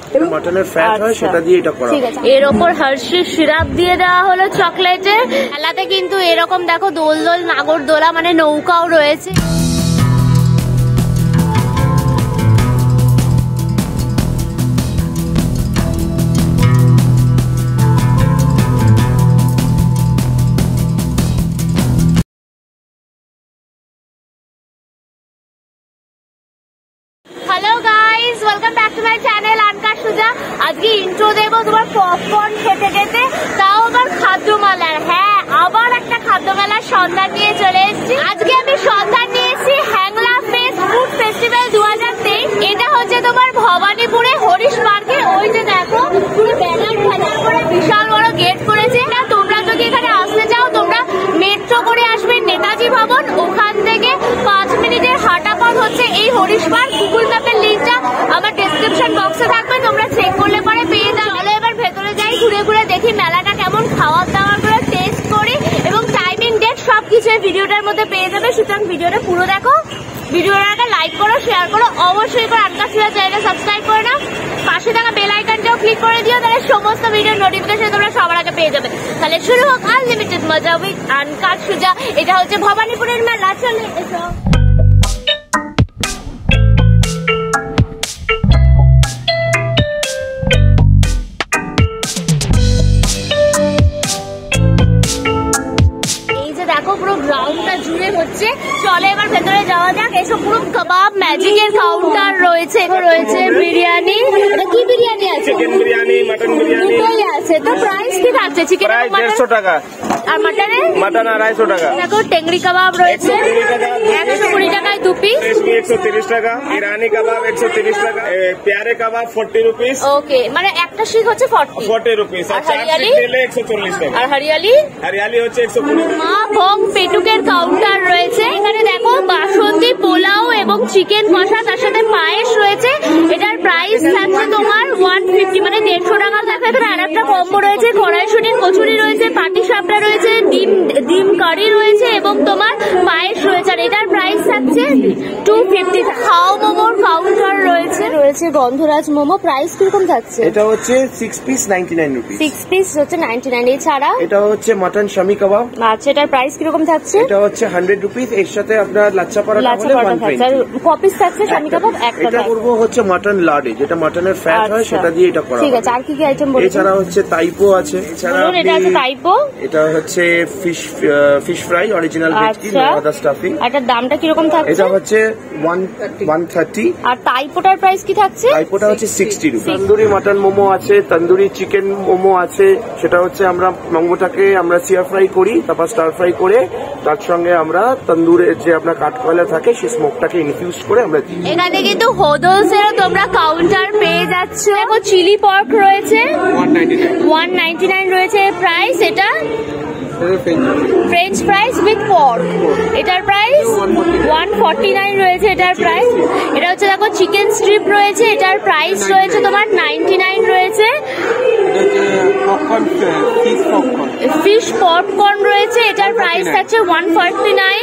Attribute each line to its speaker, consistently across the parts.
Speaker 1: মাটনের ফ্যাট হয় সেটা দিয়ে এটা করা।
Speaker 2: ঠিক আছে, এর ওপর হার্শি সিরাপ দিয়ে দেওয়া হলো চকলেটের। মেলাতে কিন্তু এরকম দেখো দোল দোল নাগরদোলা মানে নৌকাও রয়েছে। Hello guys, welcome back to my channel uncut Suja. আজকে ইন্ট্রো দেবো তোমার পপকর্ন খেতে খেতে, তাও আবার খাদ্য মেলার। হ্যাঁ, আবার একটা খাদ্য মেলার সন্ধান নিয়ে চলে এসেছি। আজকে আমি সন্ধান নিয়েছি হ্যাংলা ফেস্ট ফুড ফেস্টিভ্যাল 2023। এটা হচ্ছে তোমার ভবানীপুরে হরিশ পার্কে। ওই যে দেখো পুরো ব্যানার ফ্যানার করে বিশাল বড় গেট করেছে। না, তোমরা যদি এখানে আসতে চাও তোমরা মেট্রো করে আসবে নেতাজি ভবন, ওখান থেকে 5 মিনিটের হাঁটা পথ হচ্ছে এই হরিশ পার্ক। গুগল ম্যাপের লিঙ্কটা আমার ডেসক্রিপশন বক্সে থাকবে, তোমরা চেক করলে পরে পেয়ে যাবে। চলো এবার ভেতরে যাই, ঘুরে ঘুরে দেখি মেলাটা কেমন, খাওয়ার দাওয়ার করে টেস্ট করি এবং টাইমিং ডেট সবকিছু এই ভিডিওটার মধ্যে পেয়ে যাবে। সুতরাং ভিডিওটা পুরো দেখো, ভিডিওটাকে লাইক করো, শেয়ার করো, অবশ্যই করে আনকা সুজা চ্যানেলটা সাবস্ক্রাইব করে নাও। পাশে থাকা বেল আইকনটাও ক্লিক করে দিও, তাহলে সমস্ত ভিডিওর নোটিফিকেশন তোমরা সবার আগে পেয়ে যাবে। তাহলে শুরু হোক আনলিমিটেড মজা উইথ আনকা সুজা। এটা হচ্ছে ভবানীপুরের মেলা, চলে এসো। পুরো গ্রাউন্ডটা জুড়ে হচ্ছে। চলে এবার ভেতরে যাওয়া যাক। এসব পুরো কাবাব ম্যাজিকের কাউন্টার রয়েছে, রয়েছে বিরিয়ানি। কি বিরিয়ানি আছে?
Speaker 1: চিকেন বিরিয়ানি, মাটন বিরিয়ানি
Speaker 2: দুটোই আছে। তো প্রাইস কি থাকছে? চিকেন
Speaker 1: প্রাইস 150 টাকা
Speaker 2: আর মাটনে?
Speaker 1: মাটন 250 টাকা।
Speaker 2: দেখো টেংরি কাবাব রয়েছে 120 টাকায় 2 পিস,
Speaker 1: 130 টাকা। ইরানি কাবাব 130 টাকা। প্যারে কাবাব 40 রুপিস।
Speaker 2: ওকে, মানে একটা শিক হচ্ছে 40
Speaker 1: রুপিস। আর
Speaker 2: হরিয়ালি
Speaker 1: নিলে 140 টাকা।
Speaker 2: আর হরিয়ালি
Speaker 1: হচ্ছে 120 টাকা।
Speaker 2: মা ভোগ পেটুকের কাউন্টার রয়েছে। এখানে দেখো বাসন্তী পোলাও এবং চিকেন কষা, তার সাথে পায়েস রয়েছে। এটার প্রাইস থাকছে তোমার 150 মানে 150 টাকা। দেখো এখানে আর একটা কম্বো রয়েছে, কড়াইশুটির কচুরি রয়েছে, পাটি সাপটা রয়েছে, ডিম কারি রয়েছে এবং তোমার পায়েস রয়েছে। আর এটার প্রাইস থাকছে 250 টাকা। খাও মোমোর কাউন্টার রয়েছে, রয়েছে গন্ধরাজ মোমো। প্রাইস কিরকম থাকছে?
Speaker 1: এটা হচ্ছে 6 পিস 99 রুপিস।
Speaker 2: 6 পিস হচ্ছে 99। এছাড়া
Speaker 1: এটা হচ্ছে মাটন শামি কাবাব।
Speaker 2: আচ্ছা, এটার প্রাইস কিরকম থাকছে?
Speaker 1: এটা হচ্ছে 100 রুপিস। এর সাথে আপনার লাচ্ছা পরাঠা হলে 120।
Speaker 2: কপিস থাকছে শামি কাবাব একটা।
Speaker 1: এটা করব হচ্ছে মাটন লাডি, যেটা মাটনের ফ্যাট হয় সেটা দিয়ে এটা করা।
Speaker 2: ঠিক আছে, আর কি কি আইটেম বলুন?
Speaker 1: এছাড়া হচ্ছে তাইপো আছে। এছাড়া
Speaker 2: এটা আছে তাইপো।
Speaker 1: এটা হচ্ছে ফিশ ফ্রাই অরিজিনাল ভেটকি আদা স্টাফিং।
Speaker 2: এটার দামটা কি রকম থাকছে?
Speaker 1: এটা হচ্ছে 130।
Speaker 2: আর তাইপোটার প্রাইস কি থাকছে?
Speaker 1: তাইপোটা হচ্ছে 60 রুপিস। তন্দুরি মাটন মোমো আছে, তন্দুরি চিকেন মোমো আছে। সেটা হচ্ছে আমরা মোমোটাকে আমরা সিয়ার ফ্রাই করি, তারপর স্টার ফ্রাই করে তার সঙ্গে আমরা তন্দুরের যে আপনার কাঠকয়লা থাকে সেই স্মোকটাকে ইনফিউজ করে আমরা দিই।
Speaker 2: এখানে কিন্তু হোদলসেরও তোমরা কাউন্টার পেয়ে যাচ্ছ। দেখো চিলি পর্ক রয়েছে 199 রয়েছে প্রাইস। এটা ফ্রেঞ্চ ফ্রাইস উইথ পর্ক, এটার প্রাইস 149 রয়েছে। এটার প্রাইস এটা হচ্ছে দেখো চিকেন স্ট্রিপ রয়েছে, এটার প্রাইস রয়েছে তোমার 99 রয়েছে। ফিশ পপকর্ন রয়েছে, এটার প্রাইস থাকছে 149।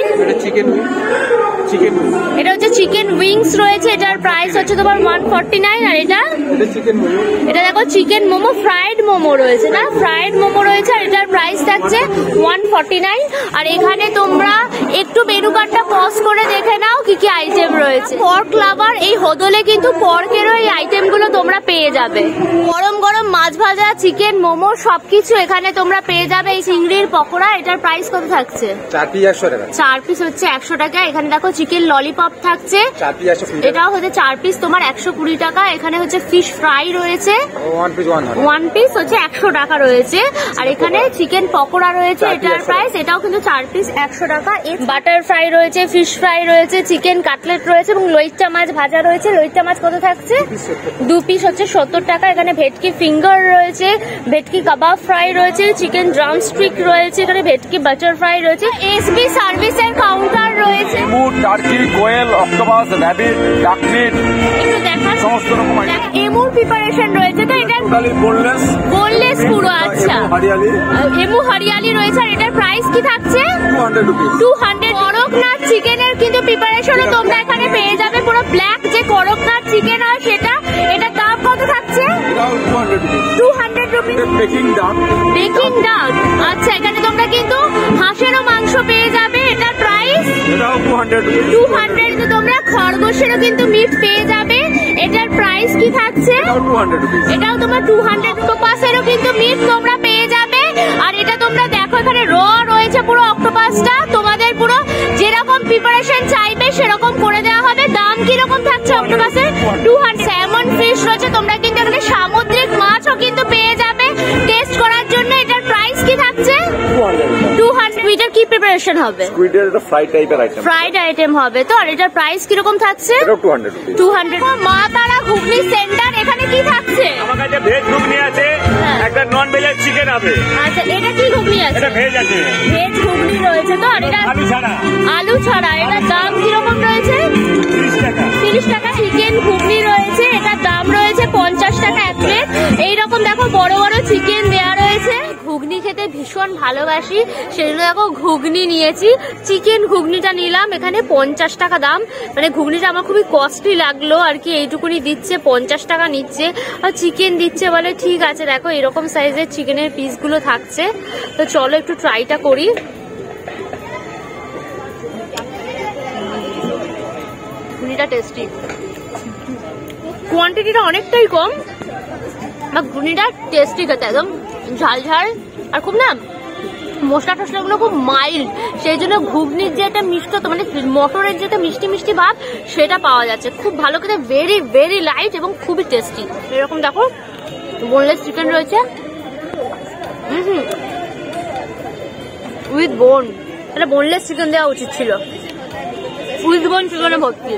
Speaker 2: এটা হচ্ছে চিকেন উইংস রয়েছে, এটার প্রাইস হচ্ছে তোমার 149। আর এটা দেখো চিকেন মোমো, ফ্রাইড মোমো রয়েছে না, ফ্রাইড মোমো রয়েছে। আর এটার প্রাইস থাকছে 149। আর এখানে তোমরা একটু মেনু কার্ডটা পজ করে দেখে নাও কি কি আইটেম রয়েছে। পর্ক লাভার এই হোদলে কিন্তু পর্কেরও এই আইটেম গুলো তোমরা পেয়ে যাবে। গরম গরম মাছ ভাজা, চিকেন মোমো সবকিছু এখানে তোমরা পেয়ে যাবে। এই চিংড়ির পকোড়া, এটার প্রাইস কত থাকছে?
Speaker 1: 4 পিস 100 টাকা। 4
Speaker 2: পিস হচ্ছে 100 টাকা। এখানে দেখো চিকেন ললিপপ থাকছে,
Speaker 1: 4 পিস 120 টাকা।
Speaker 2: এটাও হচ্ছে 4 পিস তোমার 120 টাকা। এখানে হচ্ছে ফিশ ফ্রাই রয়েছে, 1 পিস হচ্ছে 100 টাকা রয়েছে। আর এখানে চিকেন পকোড়া রয়েছে, এটার প্রাইস এটাও কিন্তু 4 পিস 100 টাকা। বাটার ফ্রাই রয়েছে, ফিশ ফ্রাই রয়েছে, চিকেন কাটলেট রয়েছে এবং লইট্টা মাছ ভাজা রয়েছে। লইট্টা মাছ কত থাকছে? 2 পিস হচ্ছে 70 টাকা। এখানে ভেটকি ফিঙ্গার রয়েছে, ভেটকি কাবাব ফ্রাই রয়েছে, চিকেন ড্রাম স্টিক রয়েছে, এখানে ভেটকি বাটার ফ্রাই রয়েছে। এসবি সার্ভিসের কাউন্টার রয়েছে,
Speaker 3: turkey, quail, octopus, rabbit, duck meat,
Speaker 2: একটু দেখা
Speaker 3: সমস্ত রকম
Speaker 2: এমুর প্রিপারেশন রয়েছে। তো এটা বোনলেস পুরো। আচ্ছা, এমু হরিয়ালি রয়েছে। আর এটার প্রাইস কি থাকছে? 200। করকনাথ চিকেনের কিন্তু প্রিপারেশনও তোমরা এখানে পেয়ে যাবে। পুরো ব্ল্যাক যে করকনাথ চিকেন হয় সেটা, এটার দাম কত থাকছে?
Speaker 3: পেকিং ডাক।
Speaker 2: পেকিং ডাক, আচ্ছা। এখানে তোমরা কিন্তু হাঁসেরও মাংস পেয়ে যাবে, এটার প্রাইস
Speaker 3: এটাও 200 রুপিস।
Speaker 2: 200। তোমরা খরগোশেরও কিন্তু মিট পেয়ে যাবে, এটার প্রাইস কি থাকছে?
Speaker 3: এটাও 200 রুপিস।
Speaker 2: এটাও তোমার 200। অক্টোপাসেরও কিন্তু মিট তোমরা পেয়ে যাবে। আর এটা তোমরা দেখো এখানে র রয়েছে পুরো অক্টোপাসটা, তোমাদের পুরো যেরকম প্রিপারেশন চাইবে সেরকম করে দেওয়া হবে। দাম কিরকম থাকছে অক্টোপাসের? 200। স্যামন ফিশ রয়েছে, তোমরা কিন্তু এখানে সামুদ্রিক মাছও কিন্তু পেয়ে যাবে টেস্ট করার জন্য। এটার প্রাইস কি থাকছে? 200। এটার কি প্রিপারেশন হবে?
Speaker 3: স্কুইডের এটা ফ্রাই টাইপের আইটেম।
Speaker 2: ফ্রাইড আইটেম হবে তো। আর এটার প্রাইস কিরকম থাকছে?
Speaker 3: এটাও 200 রুপিস।
Speaker 2: 200। মা তারা ঘুগনি সেন্টার, এখানে কি থাকছে?
Speaker 3: আমার কাছে ভেজ ঘুগনি আছে, একটা নন ভেজের চিকেন আছে।
Speaker 2: আচ্ছা, এটা কি ঘুগনি আছে?
Speaker 3: এটা ভেজ আছে।
Speaker 2: ভেজ ঘুগনি রয়েছে তো। আর এটা
Speaker 3: আলু ছাড়া।
Speaker 2: আলু ছাড়া। এটার দাম কিরকম রয়েছে?
Speaker 3: 30 টাকা।
Speaker 2: 30 টাকা। চিকেন ঘুগনি রয়েছে, এটার দাম রয়েছে 50 টাকা এক প্লেট। এইরকম দেখো বড় বড় চিকেন দেওয়া রয়েছে। ঘুগনি খেতে ভীষণ ভালোবাসি, সেজন্য দেখো ঘুগনি নিয়েছি। চিকেন ঘুগনিটা নিলাম, এখানে 50 টাকা দাম। মানে ঘুগনিটা আমার খুবই কস্টলি লাগলো আর কি, এইটুকুনি দিচ্ছে, 50 টাকা নিচ্ছে। আর চিকেন দিচ্ছে বলে ঠিক আছে। দেখো এরকম সাইজের চিকেনের পিসগুলো থাকছে। তো চলো একটু ট্রাইটা করি। ঘুগনিটা টেস্টি, কোয়ান্টিটিটা অনেকটাই কম, বা ঘুগনিটা টেস্টি খেতে, একদম ঝাল ঝাল। আর খুব না মশলা টসলাগুলো খুব মাইল্ড, সেই জন্য ঘুগনির যে একটা মিষ্টত মানে মটরের যে একটা মিষ্টি মিষ্টি ভাব সেটা পাওয়া যাচ্ছে। খুব ভালো খেতে, ভেরি ভেরি লাইট এবং খুবই টেস্টি। এরকম দেখো বোনলেস চিকেন রয়েছে, উইথ বোন। এটা বোনলেস চিকেন দেওয়া উচিত ছিল, উইথ বোন চিকেনে ভর্তি।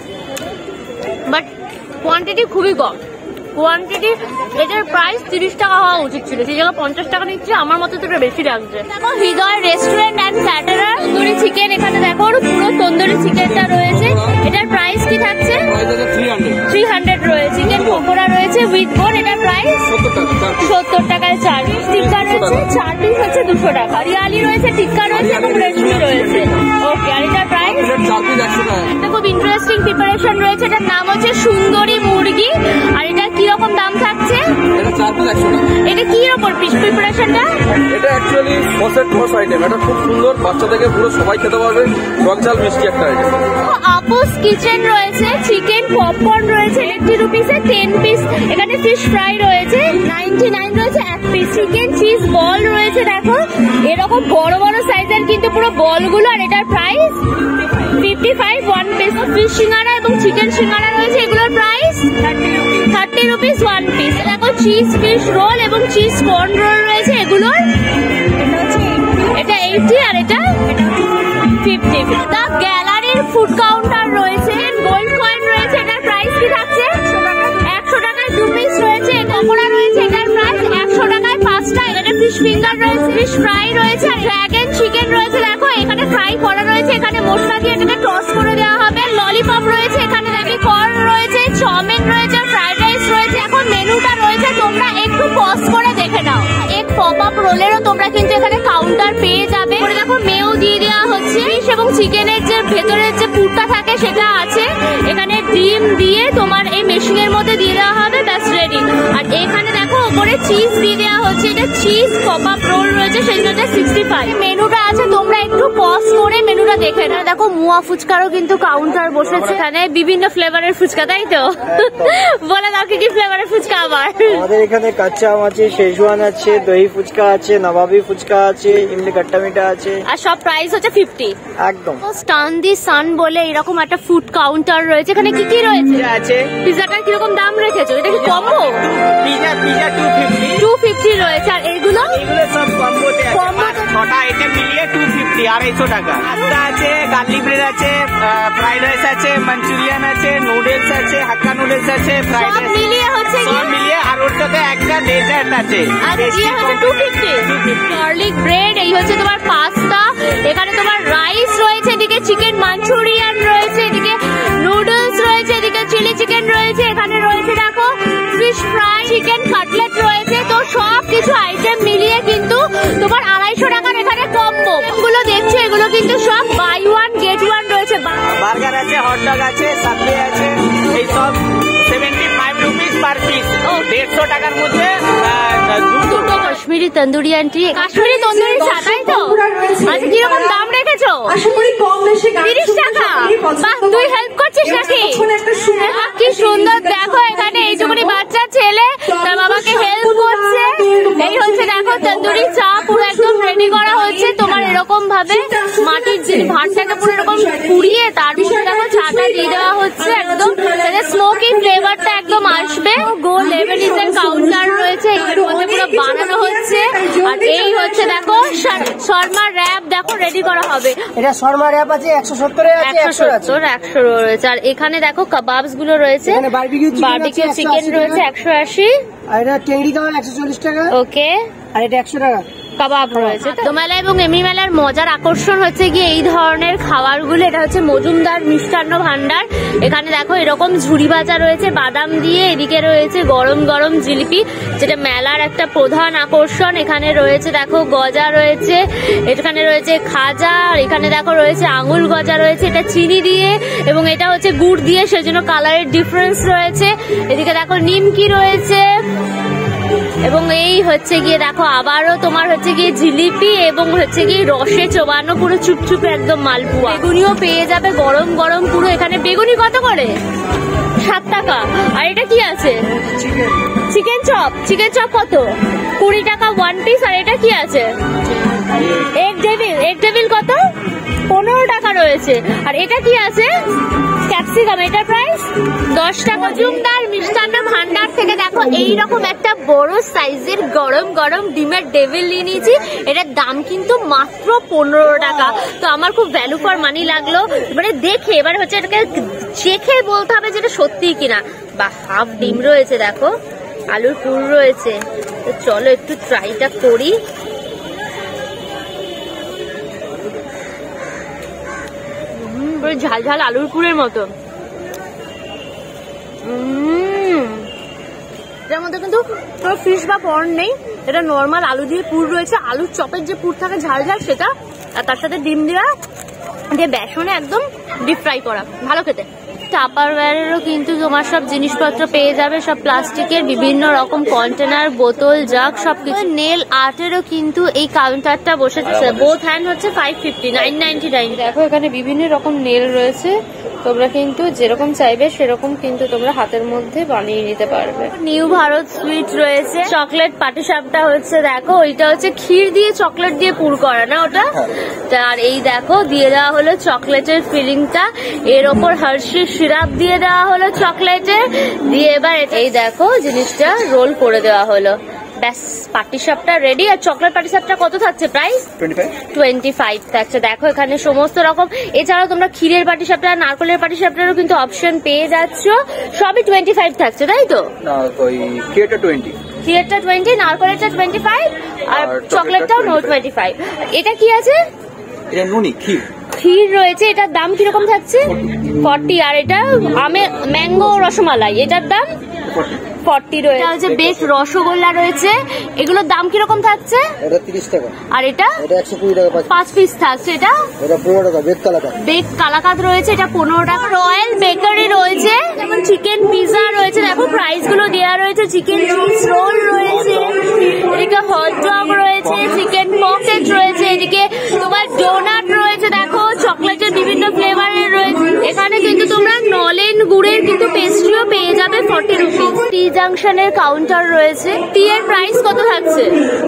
Speaker 2: বাট কোয়ান্টিটি খুবই কম। কোয়ান্টিটি এটার প্রাইস 30 টাকা হওয়া উচিত ছিল, সেই জায়গায় 50 টাকা নিচ্ছে। আমার মতো তো এটা বেশি লাগছে। দেখো Hriday restaurant and caterer tandoori chicken, এখানে দেখো পুরো তন্দুরি চিকেনটা রয়েছে। এটার প্রাইস কি থাকছে? 300 রয়েছে। চিকেন পকোড়া রয়েছে উইথ বোন, এটার প্রাইস 70 টাকায় 4 পিস। টিক্কা রয়েছে 4 পিস হচ্ছে 200 টাকা। রিয়ালি রয়েছে, টিক্কা রয়েছে এবং রেশমি রয়েছে। ওকে, আর এটার প্রাইস 4 পিস 100 টাকা। একটা খুব ইন্টারেস্টিং প্রিপারেশন রয়েছে, এটার নাম হচ্ছে সুন্দরী মুরগি। আর এটা কিরকম দাম থাকছে?
Speaker 3: এটা 4 পিস 100 টাকা।
Speaker 2: এটা কি রকম পিস প্রিপারেশনটা?
Speaker 3: এটা অ্যাকচুয়ালি সসের টস আইটেম। এটা খুব সুন্দর, বাচ্চা থেকে পুরো সবাই খেতে পারবে, টক ঝাল মিষ্টি একটা আইটেম।
Speaker 2: আপুস কিচেন রয়েছে, চিকেন পপকর্ন রয়েছে 80 রুপিসে 10 পিস। এখানে ফিশ ফ্রাই রয়েছে 99 রয়েছে 1 পিস। চিকেন চিজ বল রয়েছে, দেখো এরকম বড় বড় সাইজের কিন্তু পুরো বলগুলো। আর এটার প্রাইস 55 1 পিস। ফিশ সিঙ্গারা এবং চিকেন সিঙ্গারা রয়েছে, এগুলোর প্রাইস 30 রুপিস 1 পিস। দেখো চিজ ফিশ রোল এবং চিজ কর্ন রোল রয়েছে, এগুলোর এটা 80 আর এটা 50। দা গ্যালারির ফুড কাউন্টার রয়েছে, গোল্ড কয়েন রয়েছে, এটার প্রাইস কি থাকছে? 100 টাকায় 2 পিস রয়েছে। পকোড়া রয়েছে, এটার প্রাইস 100 টাকায় 5টা। এখানে ফিশ ফিঙ্গার রয়েছে, ফিশ ফ্রাই রয়েছে, ড্রাগন চিকেন রয়েছে। দেখো এখানে ফ্রাই করা রয়েছে, এখানে মশলা দিয়ে এটাকে টস করে দেওয়া হবে। ললিপপ রয়েছে, এখানে দেখি কর্ন রয়েছে, চাউমিন রয়েছে, ফ্রাইড রাইস রয়েছে। এখন মেনুটা রয়েছে, তোমরা একটু পজ করে দেখে নাও। এক পপ আপ রোলেরও তোমরা কিন্তু এখানে কাউন্টার পেয়ে যাবে। দেখো মেও দিয়ে দেওয়া হচ্ছে, ফিশ এবং চিকেনের যে ভেতরের যে পুরটা থাকে সেটা আছে। এখানে ডিম দিয়ে তোমার এই মেশিনের মধ্যে দিয়ে দেওয়া হবে, ব্যাস রেডি। আর এখানে দেখো ওপরে চিজ দিয়ে দেওয়া হচ্ছে, এটা চিজ পপ আপ রোল রয়েছে, সেটা 65। মেনুটা আছে, তোমরা একটু পজ করে মেনুটা দেখে নাও। দেখো মুয়া ফুচকারও কিন্তু কাউন্টার বসেছে, এখানে বিভিন্ন ফ্লেভারের ফুচকা, তাই তো? বলে দাও কি কি ফ্লেভারের ফুচকা আবার?
Speaker 4: আমাদের এখানে কাঁচা আম আছে, শেজওয়ান আছে, দহি ফুচকা আছে, নবাবি ফুচকা আছে, ইমলি কাট্টা মিঠা আছে।
Speaker 2: আর সব প্রাইস হচ্ছে 50
Speaker 4: একদম।
Speaker 2: স্টান দি সান বলে এরকম একটা ফুড কাউন্টার রয়েছে, এখানে কি কি রয়েছে?
Speaker 4: আছে
Speaker 2: পিজাটার কিরকম দাম রেখেছো? এটা কি কম্বো?
Speaker 4: পিজা 250
Speaker 2: 250 রয়েছে। আর এগুলো
Speaker 4: সব কম্বোতে আছে।
Speaker 2: কম্বো
Speaker 4: 6টা আইটেম মিলিয়ে 250, 250 টাকা। পাস্তা আছে, গার্লিক ব্রেড আছে, ফ্রাইড রাইস আছে, মাঞ্চুরিয়ান আছে, নুডলস আছে, হাক্কা নুডলস আছে, ফ্রাইড
Speaker 2: সব
Speaker 4: রাইস
Speaker 2: মিলিয়ে হচ্ছে
Speaker 4: সব মিলিয়ে। আর ওর সাথে একটা ডেজার্ট আছে।
Speaker 2: আর দিয়ে হচ্ছে 250। গার্লিক ব্রেড, এই হচ্ছে তোমার পাস্তা, এখানে তোমার রাইস রয়েছে, এদিকে চিকেন মাঞ্চুরিয়ান রয়েছে, এদিকে নুডলস রয়েছে, এদিকে চিলি চিকেন রয়েছে, এখানে রয়েছে দেখো ফিশ ফ্রাই, চিকেন কাটলেট রয়েছে। তো সব কিছু আইটেম মিলিয়ে কিন্তু তোমার 250 টাকার এখানে কম্বো গুলো দেখছো, এগুলো কিন্তু সব বাই ওয়ান গেট ওয়ান রয়েছে।
Speaker 4: বার্গার আছে, হটডগ আছে, সাবওয়ে আছে, এই সব 75 রুপিস পার পিস। 150 টাকার মধ্যে দুটো
Speaker 2: তন্দুরি আন্টি। কাশ্মীরি তন্দুরি চা, তাই তো? আচ্ছা, কিরকম দাম রেখেছো? 30 টাকা। বাহ, তুই হেল্প করছিস নাকি? কি সুন্দর, দেখো এখানে এইটুকুনি বাচ্চা ছেলে তার বাবাকে হেল্প করছে। এই হচ্ছে দেখো তন্দুরি চা পুরো একদম রেডি করা হচ্ছে। তোমার এরকম ভাবে মাটির ভাতটাকে পুরো এরকম পুড়িয়ে তার ভিতরে দেখো চাটা দিয়ে দেওয়া হচ্ছে, একদম স্মোকি ফ্লেভারটা একদম আসবে। গোল লেবানিজের কাউন্টার রয়েছে, এর মধ্যে পুরো বানানো হচ্ছে। আর এই হচ্ছে দেখো শর্মা র্যাপ, দেখো রেডি করা হবে।
Speaker 5: এটা শর্মা র্যাপ আছে 170 এ আছে,
Speaker 2: 100 রয়েছে। আর এখানে দেখো কাবাবস গুলো রয়েছে,
Speaker 5: এখানে বারবিকিউ
Speaker 2: চিকেন রয়েছে 180,
Speaker 5: আর এটা টেংরি কাবাব 140 টাকা।
Speaker 2: ওকে,
Speaker 5: আর এটা 100 টাকা
Speaker 2: কাবাব রয়েছে। তো মেলা এবং এমনি মেলার মজার আকর্ষণ হচ্ছে গিয়ে এই ধরনের খাবারগুলো। এটা হচ্ছে মজুমদার মিষ্টান্ন ভান্ডার। এখানে দেখো এরকম ঝুড়ি ভাজা রয়েছে বাদাম দিয়ে, এদিকে রয়েছে গরম গরম জিলিপি, যেটা মেলার একটা প্রধান আকর্ষণ। এখানে রয়েছে দেখো গজা রয়েছে, এখানে রয়েছে খাজা, আর এখানে দেখো রয়েছে আঙুল গজা রয়েছে, এটা চিনি দিয়ে এবং এটা হচ্ছে গুড় দিয়ে, সেজন্য কালারের ডিফারেন্স রয়েছে। এদিকে দেখো নিমকি রয়েছে, এবং এই হচ্ছে গিয়ে দেখো আবারও তোমার হচ্ছে গিয়ে জিলিপি এবং হচ্ছে গিয়ে রসে চোবানো পুরো চুপচুপে একদম মালপুয়া। বেগুনিও পেয়ে যাবে গরম গরম পুরো। এখানে বেগুনি কত করে? 7 টাকা। আর এটা কি আছে? Chicken chop. চিকেন চপ কত? 20 টাকা 1 পিস। আর এটা কি আছে? Egg devil. এগ ডেভিল কত? 15 টাকা রয়েছে। আর এটা কি আছে? ক্যাপসিকাম, এটার প্রাইস 10 টাকা। মজুমদার মিষ্টান্ন ভান্ডার থেকে দেখো এইরকম একটা বড় সাইজের গরম গরম ডিমের ডেভিল নিয়ে নিয়েছি। এটার দাম কিন্তু মাত্র 15 টাকা। তো আমার খুব ভ্যালু ফর মানি লাগলো। মানে দেখে এবার হচ্ছে এটাকে চেখে বলতে হবে যেটা সত্যি কিনা। বা হাফ ডিম রয়েছে, দেখো আলুর পুর রয়েছে। তো চলো একটু ট্রাইটা করি। ঝাল ঝাল আলুর পুরের মতো। এটার মধ্যে কিন্তু কোনো ফিশ বা পর্ন নেই, এটা নর্মাল আলু দিয়ে পুর রয়েছে। আলুর চপের যে পুর থাকে ঝাল ঝাল সেটা, আর তার সাথে ডিম দেওয়া দিয়ে বেসনে একদম ডিপ ফ্রাই করা, ভালো খেতে। টাপারওয়্যারেরও কিন্তু তোমার সব জিনিসপত্র পেয়ে যাবে, সব প্লাস্টিকের বিভিন্ন রকম কন্টেনার, বোতল, জাগ সবকিছু। নেল আর্টেরও কিন্তু এই কাউন্টারটা বসেছে। বোথ হ্যান্ড হচ্ছে 550, 999। দেখো এখানে বিভিন্ন রকম নেল রয়েছে, তোমরা কিন্তু যেরকম চাইবে সেরকম কিন্তু তোমরা হাতের মধ্যে বানিয়ে নিতে পারবে। নিউ ভারত সুইট রয়েছে, চকলেট পাটিসাপটা হচ্ছে দেখো, ওইটা হচ্ছে ক্ষীর দিয়ে চকলেট দিয়ে পুর করা না ওটা। আর এই দেখো দিয়ে দেওয়া হলো চকলেটের ফিলিংটা, এর ওপর হার্শি সিরাপ দিয়ে দেওয়া হলো চকলেটের দিয়ে। এবার এই দেখো জিনিসটা রোল করে দেওয়া হলো, ব্যাস পাটিসাপটা রেডি। আর চকলেট পাটিসাপটা কত থাকছে প্রাইস? 25 থাকছে। দেখো এখানে সমস্ত রকম, এছাড়াও তোমরা ক্ষীরের পাটিসাপটা, নারকেলের পাটিসাপটারও কিন্তু অপশন পেয়ে যাচ্ছ। সবই 25 থাকছে, তাই তো?
Speaker 3: ক্ষীরটা 20,
Speaker 2: ক্ষীরটা 20, নারকেলেরটা 25, আর চকলেটটাও 25। এটা কি আছে?
Speaker 3: এটা নুনি ক্ষীর।
Speaker 2: ক্ষীর রয়েছে, এটার দাম কিরকম থাকছে? 40। আর এটা ম্যাঙ্গো রসমালাই, এটার দাম 40 রয়েছে। এটা হচ্ছে বেক রসগোল্লা রয়েছে, এগুলোর দাম কিরকম থাকছে?
Speaker 5: এটা 30 টাকা।
Speaker 2: আর এটা
Speaker 5: 120 টাকা
Speaker 2: 5 পিস থাকছে। এটা
Speaker 5: 15 টাকা। বেক কালাকাত।
Speaker 2: বেক কালাকাত রয়েছে, এটা 15 টাকা। রয়্যাল বেকারি রয়েছে, যেমন চিকেন পিজা রয়েছে, দেখো প্রাইস গুলো দেওয়া রয়েছে। চিকেন চিজ রোল রয়েছে, এদিকে হট ডগ রয়েছে, চিকেন পকেট রয়েছে, এদিকে তোমার ডোনাট রয়েছে, দেখো চকলেটের বিভিন্ন ফ্লেভারের রয়েছে। এখানে কিন্তু তোমরা নলেন গুড়ের কিন্তু পেস্ট্রিও পেয়ে যাবে 40 রুপিস। টি জাংশনের কাউন্টার রয়েছে, টি এর প্রাইস কত থাকছে?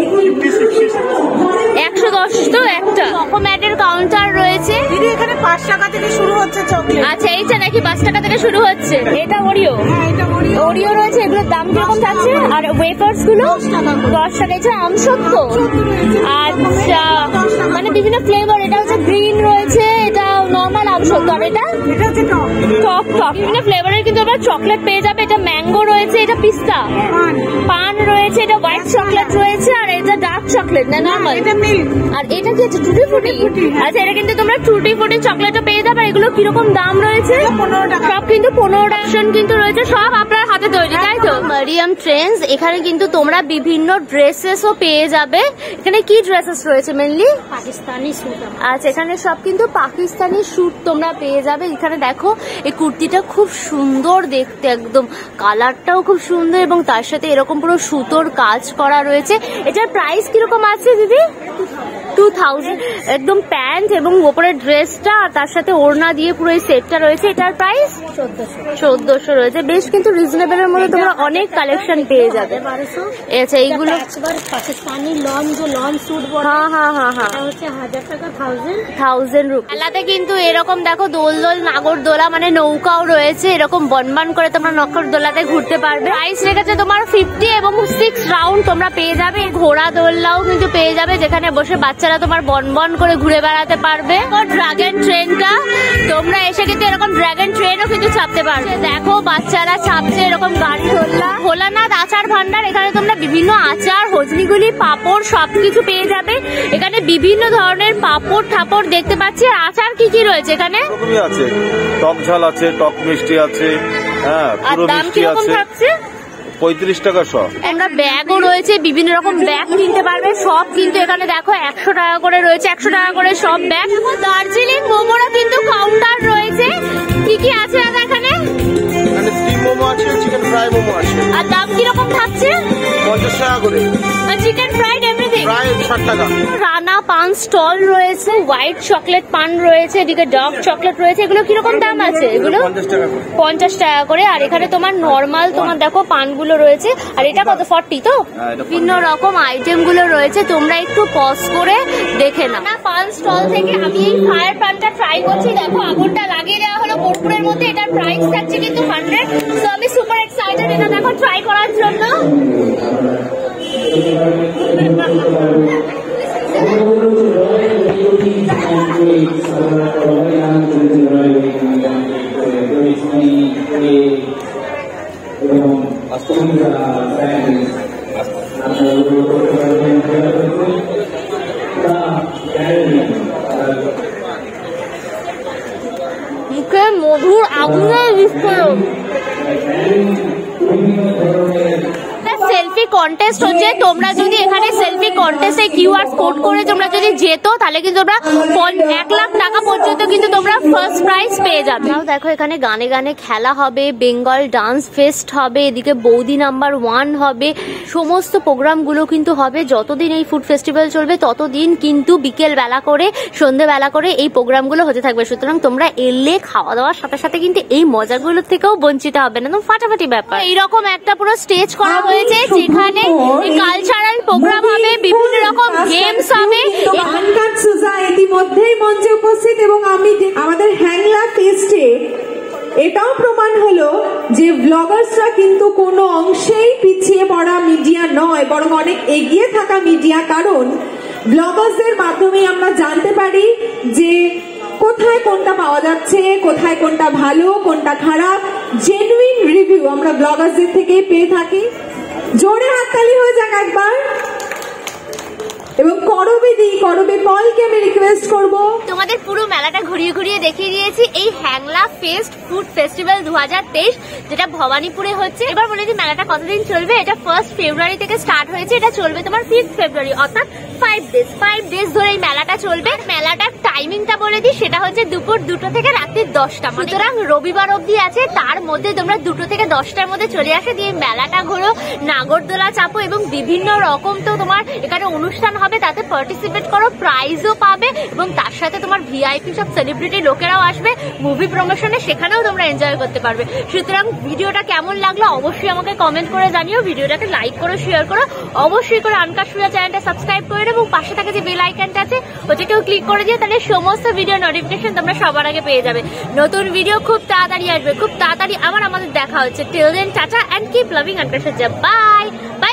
Speaker 2: 110 তো একটা। চকোম্যাটের কাউন্টার রয়েছে,
Speaker 6: দিদি এখানে 5 টাকা থেকে শুরু হচ্ছে চকলেট।
Speaker 2: আচ্ছা এইটা নাকি 5 টাকা থেকে শুরু হচ্ছে? এটা ওরিও, ওরিও রয়েছে, এগুলোর দাম কিরকম থাকছে? আর ওয়েফার্স গুলো 10 টাকা। এটা আমসত্ব, আচ্ছা মানে বিভিন্ন ফ্লেভার। এটা হচ্ছে গ্রিন রয়েছে, এটা নর্মাল আমসত্ব। আর এটা টক টক বিভিন্ন ফ্লেভারের কিন্তু আবার চকলেট পেয়ে যাবে। এটা ম্যাঙ্গো রয়েছে, এটা পিস্তা, পান রয়েছে, এটা হোয়াইট চকলেট রয়েছে, আর এটা ডার্ক চকলেট চকলেট না নরমাল?
Speaker 6: এটা মিল্ক।
Speaker 2: আর এটা কি আছে? টুটি ফুটি। আচ্ছা, এটা কিন্তু তোমরা টুটি ফুটি চকলেটটা পেয়ে যাবে। এগুলো কিরকম দাম রয়েছে?
Speaker 6: 15 টাকা।
Speaker 2: সব কিন্তু 15 টাকা কিন্তু রয়েছে, সব আপনার হাতে তৈরি, তাই তো? মারিয়াম ট্রেন্ডস, এখানে কিন্তু তোমরা বিভিন্ন ড্রেসেসও পেয়ে যাবে। এখানে কি ড্রেসেস রয়েছে মেনলি?
Speaker 7: পাকিস্তানি স্যুট।
Speaker 2: আচ্ছা, এখানে সব কিন্তু পাকিস্তানি স্যুট তোমরা পেয়ে যাবে। এখানে দেখো এই কুর্তিটা খুব সুন্দর দেখতে, একদম কালারটাও খুব সুন্দর এবং তার সাথে এরকম পুরো সুতোর কাজ করা রয়েছে। এটার প্রাইস কিরকম আছে দিদি? 2000। একদম প্যান্ট এবং ওপরে ড্রেসটা আর তার সাথে ওড়না দিয়ে পুরো এই সেটটা রয়েছে। এটার প্রাইস 1400 রয়েছে। বেশ কিন্তু রিজনেবলের মধ্যে তোমরা অনেক কালেকশন পেয়ে যাবে। আচ্ছা, এইগুলো
Speaker 7: পাকিস্তানি লন স্যুট বলে।
Speaker 2: হ্যাঁ,
Speaker 7: এটা হচ্ছে 1000 টাকা,
Speaker 2: 1000 রুপি। মেলাতে কিন্তু এরকম দেখো দোল নাগরদোলা মানে নৌকাও রয়েছে, এরকম বনবান করে তোমরা নাগরদোলাতে ঘুরতে পারবে। প্রাইস রেখেছে তোমার 50 এবং 6 রাউন্ড তোমরা পেয়ে যাবে। ঘোড়া দোলনাও কিন্তু পেয়ে যাবে, যেখানে বসে বাচ্চারা তোমার বনবন করে ঘুরে বেড়াতে পারবে। ড্রাগন ট্রেনটা তোমরা এসে কিন্তু এরকম ড্রাগন ট্রেনও কিন্তু চাপতে পারবে। দেখো বাচ্চারা চাপছে এরকম গাড়ি দোলনা। ভোলানাথ আচার ভান্ডার, এখানে তোমরা বিভিন্ন আচার, হজনিগুলি, পাপড় সবকিছু পেয়ে যাবে। এখানে বিভিন্ন ধরনের পাপড় ঠাপড় দেখতে পাচ্ছি। আর আচার কি কি রয়েছে এখানে?
Speaker 8: সবই আছে, টক ঝাল আছে, টক মিষ্টি আছে, হ্যাঁ,
Speaker 2: আর
Speaker 8: পুরো
Speaker 2: দাম
Speaker 8: মিষ্টি
Speaker 2: কিরকম
Speaker 8: আছে।
Speaker 2: থাকছে?
Speaker 8: 35 টাকা সব।
Speaker 2: আমরা ব্যাগও রয়েছে, বিভিন্ন রকম ব্যাগ কিনতে পারবে। সব কিন্তু এখানে দেখো 100 টাকা করে রয়েছে, 100 টাকা করে সব ব্যাগ। দার্জিলিং মোমোরও কিন্তু কাউন্টার রয়েছে। কি কি আছে দাদা এখানে?
Speaker 1: এখানে স্টিম মোমো আছে, চিকেন ফ্রাই মোমো আছে।
Speaker 2: আর দাম কিরকম থাকছে?
Speaker 1: 50 টাকা করে।
Speaker 2: চিকেন ফ্রাইড এভরিথিং
Speaker 1: ফ্রাই 60 টাকা।
Speaker 2: রানা পান স্টল রয়েছে, হোয়াইট চকলেট পান রয়েছে, এদিকে ডার্ক চকলেট রয়েছে। এগুলো কিরকম দাম আছে? এগুলো
Speaker 1: 50 টাকা করে।
Speaker 2: 50 টাকা করে। আর এখানে তোমার নরমাল তোমার দেখো পানগুলো রয়েছে। আর এটা কত? 40 তো? বিভিন্ন রকম আইটেম গুলো রয়েছে, তোমরা একটু পজ করে দেখে নাও। না, পান স্টল থেকে আমি এই ফায়ার পানটা ট্রাই করছি। দেখো আগুনটা লাগিয়ে দেওয়া হলো কর্পূরের মধ্যে। এটার প্রাইস থাকছে কিন্তু 100। তো আমি সুপার এক্সাইটেড এটা দেখো ট্রাই করার জন্য। মুখে মধুর আগুনের বিস্ফোরণ। সেলফি কন্টেস্ট হচ্ছে, তোমরা যদি এখানে সেলফি কন্টেস্টে কিউআর কোড করে তোমরা যদি যেত তাহলে কিন্তু তোমরা 1 লাখ টাকা পর্যন্ত কিন্তু তোমরা ফার্স্ট প্রাইজ পেয়ে যাবে। দেখো এখানে গানে গানে খেলা হবে, বেঙ্গল ডান্স ফেস্ট হবে, এদিকে বৌদি নাম্বার 1 হবে। সমস্ত প্রোগ্রামগুলো কিন্তু হবে। যতদিন এই ফুড ফেস্টিভ্যাল চলবে ততদিন কিন্তু বিকেল বেলা করে, সন্ধ্যেবেলা করে এই প্রোগ্রামগুলো হতে থাকবে। সুতরাং তোমরা এলে খাওয়া দাওয়ার সাথে সাথে কিন্তু এই মজাগুলোর থেকেও বঞ্চিত হবে না। ফাটাফাটি ব্যাপার। এইরকম একটা পুরো স্টেজ করা হয়েছে, যেখানে কালচারাল প্রোগ্রাম হবে, বিভিন্ন রকম গেমস হবে।
Speaker 6: আনকাট সুজা ইতিমধ্যেই মঞ্চে উপস্থিত এবং আমাদের হ্যাংলা ফেস্টে এটাও প্রমাণ হলো যে ব্লগার্সরা কিন্তু কোনো অংশেই পিছিয়ে পড়া মিডিয়া নয়, বরং অনেক এগিয়ে থাকা মিডিয়া। কারণ ব্লগার্সদের মাধ্যমে আমরা জানতে পারি যে কোথায় কোনটা পাওয়া যাচ্ছে, কোথায় কোনটা ভালো, কোনটা খারাপ। জেনুইন রিভিউ আমরা ব্লগার্সদের থেকে পেয়ে থাকি। জোরে হাততালি হয়ে যাক একবার। এবং করবে পলকে আমি রিকোয়েস্ট করব,
Speaker 2: তোমাদের পুরো মেলাটা ঘুরিয়ে ঘুরিয়ে দেখিয়ে দিয়েছি। এই হ্যাংলা ফেস্ট ফুড ফেস্টিভ্যাল 2023 যেটা ভবানীপুরে হচ্ছে। এবার বলে দিই মেলাটা কতদিন চলবে। এটা 1 ফেব্রুয়ারি থেকে স্টার্ট হয়েছে, এটা চলবে তোমার 5 ফেব্রুয়ারি, অর্থাৎ 5 ডেজ ধরে এই মেলাটা চলবে। মেলাটার টাইমিংটা বলে দিই, সেটা হচ্ছে দুপুর 2টো থেকে রাত্রি 10টা। সুতরাং রবিবার অবধি আছে, তার মধ্যে তোমরা 2টো থেকে 10টার মধ্যে চলে আসে, দিয়ে মেলাটা ঘোরো, নাগরদোলা চাপো এবং বিভিন্ন রকম তো তোমার এখানে অনুষ্ঠান হবে, তাতে পার্টিসিপেট করো, প্রাইজও পাবে এবং তার সাথে তোমার ভিআইপি সব সেলিব্রিটি লোকেরাও আসবে মুভি প্রমোশনে, সেখানেও তোমরা এনজয় করতে পারবে। সুতরাং ভিডিওটা কেমন লাগলো অবশ্যই আমাকে কমেন্ট করে জানিও। ভিডিওটাকে লাইক করো, শেয়ার করো, অবশ্যই করে আনকাট সুজা চ্যানেলটা সাবস্ক্রাইব করে এবং পাশে থাকে যে বেল আইকনটা আছে ওটাকেও ক্লিক করে দিও, তাহলে সমস্ত ভিডিও নোটিফিকেশন তোমরা সবার আগে পেয়ে যাবে। নতুন ভিডিও খুব তাড়াতাড়ি আসবে, খুব তাড়াতাড়ি আমাদের দেখা হচ্ছে। Till then tata and keep loving uncut Suja. Bye by.